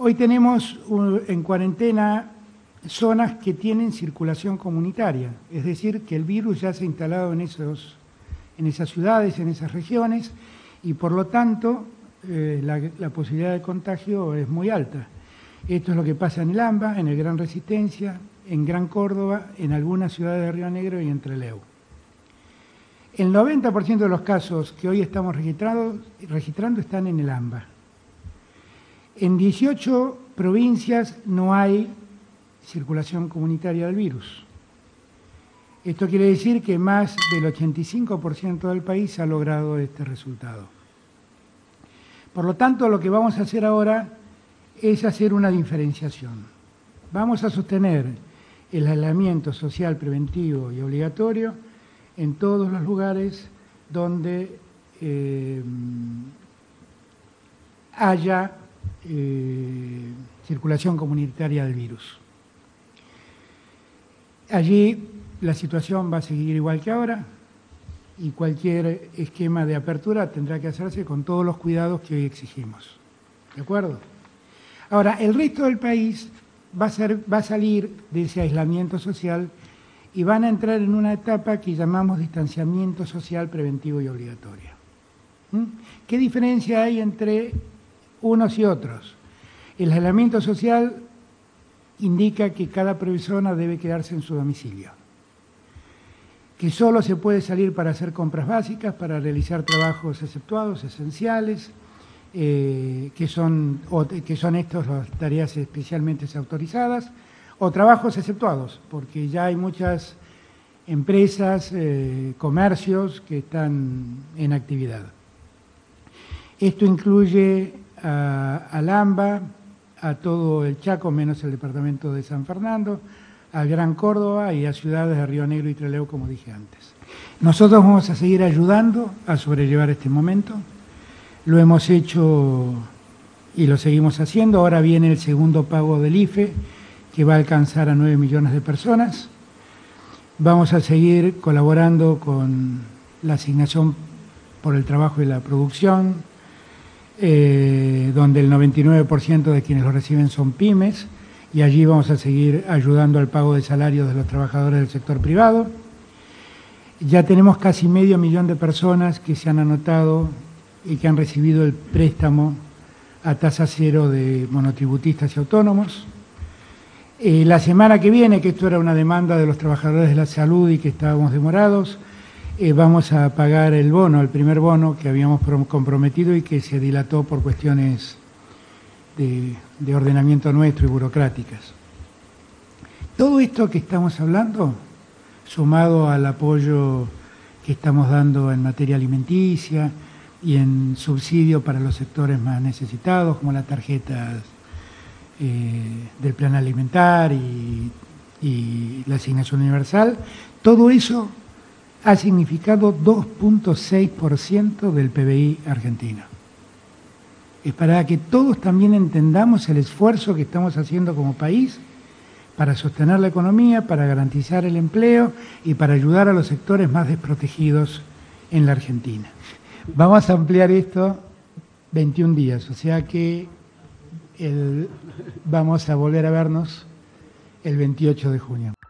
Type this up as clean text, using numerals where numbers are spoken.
Hoy tenemos en cuarentena zonas que tienen circulación comunitaria, es decir, que el virus ya se ha instalado en esas ciudades, en esas regiones, y por lo tanto la posibilidad de contagio es muy alta. Esto es lo que pasa en el AMBA, en el Gran Resistencia, en Gran Córdoba, en algunas ciudades de Río Negro y en Trelew. El 90% de los casos que hoy estamos registrando están en el AMBA. En 18 provincias no hay circulación comunitaria del virus. Esto quiere decir que más del 85% del país ha logrado este resultado. Por lo tanto, lo que vamos a hacer ahora es hacer una diferenciación. Vamos a sostener el aislamiento social preventivo y obligatorio en todos los lugares donde haya circulación comunitaria del virus. Allí la situación va a seguir igual que ahora y cualquier esquema de apertura tendrá que hacerse con todos los cuidados que hoy exigimos. ¿De acuerdo? Ahora, el resto del país va a salir de ese aislamiento social y van a entrar en una etapa que llamamos distanciamiento social preventivo y obligatorio. ¿Qué diferencia hay entre unos y otros? El aislamiento social indica que cada persona debe quedarse en su domicilio, que solo se puede salir para hacer compras básicas, para realizar trabajos exceptuados, esenciales, que son estas las tareas especialmente autorizadas, o trabajos exceptuados, porque ya hay muchas empresas, comercios que están en actividad. Esto incluye al AMBA, a todo el Chaco, menos el departamento de San Fernando, al Gran Córdoba y a ciudades de Río Negro y Trelew, como dije antes. Nosotros vamos a seguir ayudando a sobrellevar este momento. Lo hemos hecho y lo seguimos haciendo. Ahora viene el segundo pago del IFE, que va a alcanzar a 9 millones de personas. Vamos a seguir colaborando con la asignación por el trabajo y la producción, donde el 99% de quienes lo reciben son pymes, y allí vamos a seguir ayudando al pago de salarios de los trabajadores del sector privado. Ya tenemos casi 500.000 de personas que se han anotado y que han recibido el préstamo a tasa cero de monotributistas y autónomos. La semana que viene, que esto era una demanda de los trabajadores de la salud y que estábamos demorados, vamos a pagar el bono, el primer bono que habíamos comprometido y que se dilató por cuestiones de ordenamiento nuestro y burocráticas. Todo esto que estamos hablando, sumado al apoyo que estamos dando en materia alimenticia y en subsidio para los sectores más necesitados, como las tarjetas del plan alimentar y la asignación universal, todo eso ha significado 2.6% del PBI argentino. Es para que todos también entendamos el esfuerzo que estamos haciendo como país para sostener la economía, para garantizar el empleo y para ayudar a los sectores más desprotegidos en la Argentina. Vamos a ampliar esto 21 días, o sea que vamos a volver a vernos el 28 de junio.